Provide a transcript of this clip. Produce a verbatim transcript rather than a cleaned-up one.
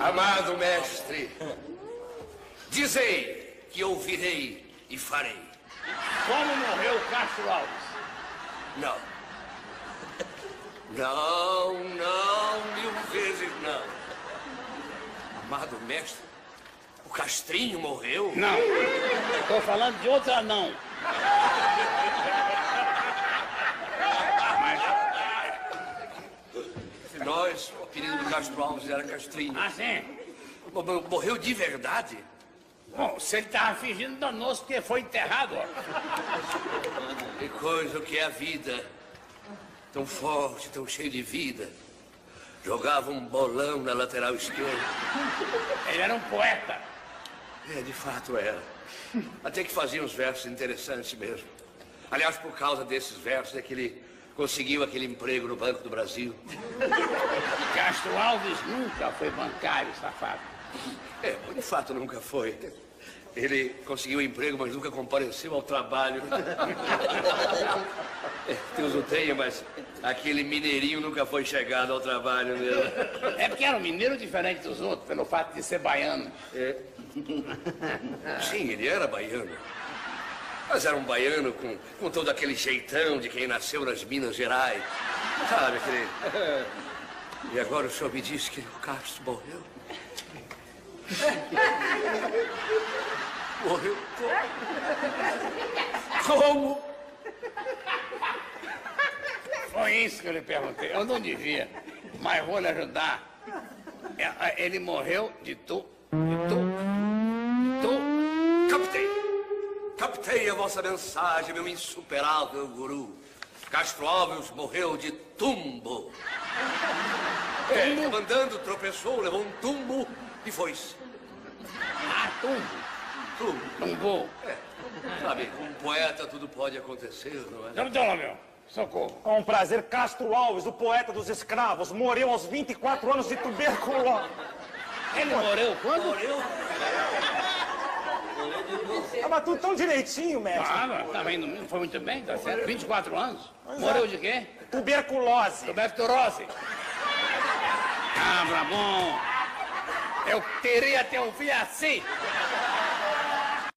Amado mestre, dizei que ouvirei e farei. Como morreu Castro Alves? Não. Não, não, mil vezes não. Amado mestre, o Castrinho morreu? Não. Estou falando de outro anão. Nós, o apelido do Castro Alves era Castrinho. Ah, sim? Morreu de verdade? Bom, se ele estava fingindo danoso porque foi enterrado, ó. Que coisa que é a vida. Tão forte, tão cheio de vida. Jogava um bolão na lateral esquerda. Ele era um poeta. É, de fato era. Até que fazia uns versos interessantes mesmo. Aliás, por causa desses versos é que ele conseguiu aquele emprego no Banco do Brasil. Castro Alves nunca foi bancário, safado. É, de fato nunca foi. Ele conseguiu emprego, mas nunca compareceu ao trabalho. É, Deus o tenha, mas aquele mineirinho nunca foi chegado ao trabalho mesmo. É porque era um mineiro diferente dos outros, pelo fato de ser baiano. É. Sim, ele era baiano. Mas era um baiano com, com todo aquele jeitão de quem nasceu nas Minas Gerais. Sabe, aquele... E agora o senhor me disse que o Castro morreu? Morreu como? Como? Foi isso que eu lhe perguntei. Eu não devia, mas vou lhe ajudar. Ele morreu de tu, de tu, de tu. Captei. Captei a vossa mensagem, meu insuperável guru. Castro Alves morreu de tumbo. É, andando, tropeçou, levou um tumbo e foi-se. Ah, tumbo. Tumbo. Tumbou. É, sabe, com um poeta tudo pode acontecer, não é? Não, meu. Socorro. Com prazer, Castro Alves, o poeta dos escravos, morreu aos vinte e quatro anos de tuberculose. Ele morreu quando? Morreu? Tava tudo tão direitinho, mestre. Ah, tá indo, não foi muito bem, tá certo? vinte e quatro anos. Morreu de quê? Tuberculose. Tuberculose. Ah, Bramon. Eu teria até ouvir assim.